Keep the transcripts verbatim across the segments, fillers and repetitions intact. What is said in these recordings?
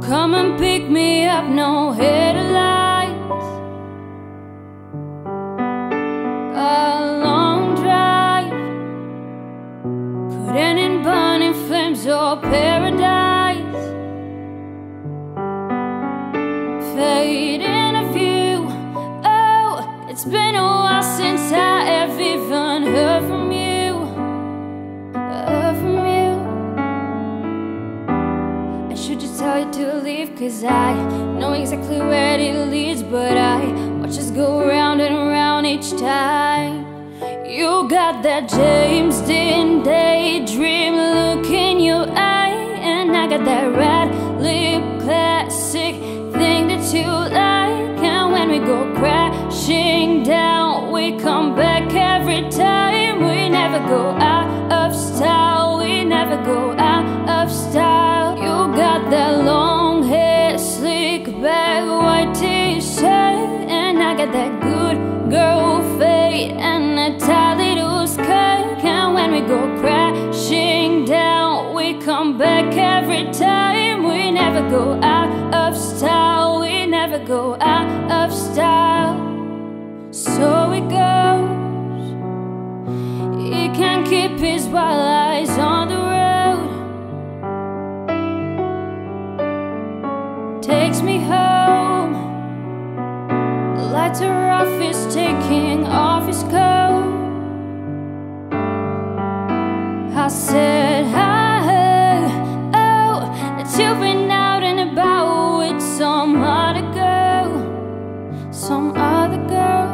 come and pick me up, no headlights. A long drive, could end in burning flames or paradise. Fade in a view. Oh, it's been a while since I have even heard from you. Heard from you. I should just tell you to leave, cause I know exactly where it leads, but I watch us go round and round each time. You got that James Dean daydream look in your eye, and I got that red lip classic thing that you like. And when we go crashing down, we come back every time. We never go out of style, we never go out of style. You got that long hair, slick back, white t-shirt, and I got that good girl fade and a tight little skirt. And when we go crashing down, we come back every time. We never go out of style, we never go out of style. So it goes, he can't keep his wild eyes on the road. Takes me home, lights are off, he's taking off his coat. I said, I heard, oh, that you've been out and about with some other girl, some other girl.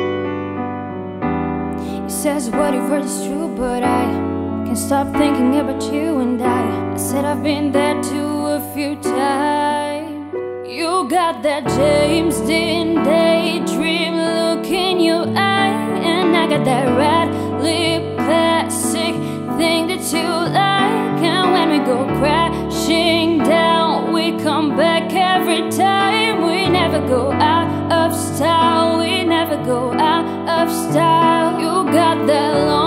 He says what you've heard is true, but I can't stop thinking about you. And I, I said I've been there too a few times. You got that James Dean daydream look in your eye, and I got that red lip classic thing that you like. And when we go crashing down, we come back every time. We never go out of style, we never go out of style. You got that long